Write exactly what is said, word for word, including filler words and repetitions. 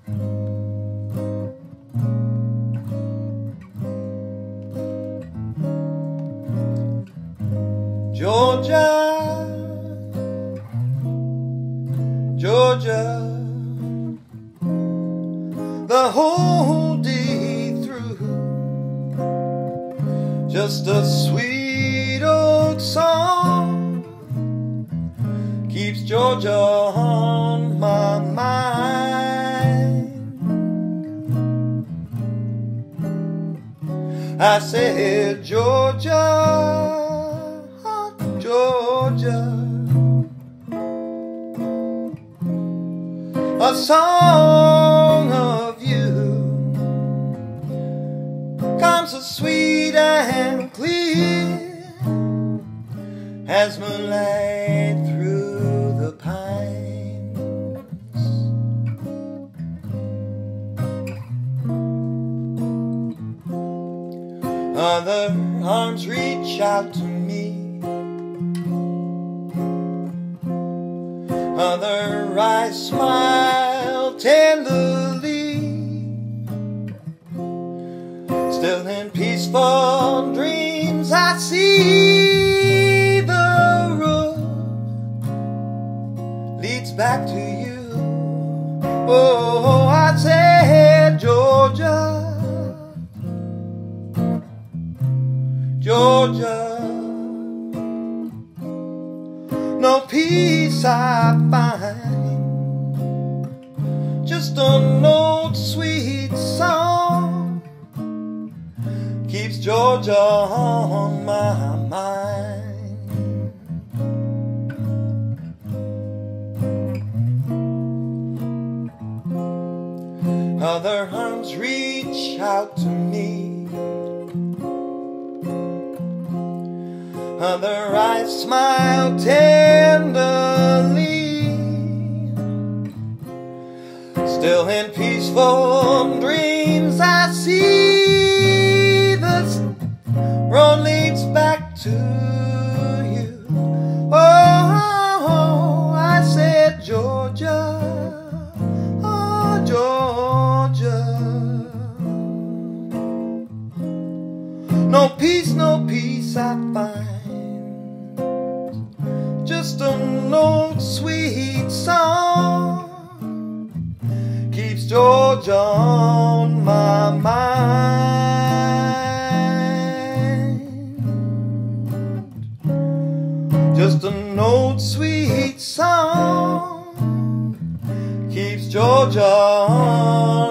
Georgia, Georgia, the whole day through, just a sweet old song keeps Georgia on my mind. I said, Georgia, Georgia, a song of you comes so sweet and clear as moonlight through the pines. Other arms reach out to me, other eyes smile tenderly, still in peaceful dreams I see the road leads back to you. Oh, I said, Georgia, Georgia, no peace I find, just an old sweet song keeps Georgia on my mind. Other arms reach out to me, other eyes smile tenderly, still in peaceful dreams I see the road leads back to you. Oh, I said, Georgia, oh, Georgia, no peace, no peace I find, just an old sweet song keeps Georgia on my mind. Just an old sweet song keeps Georgia on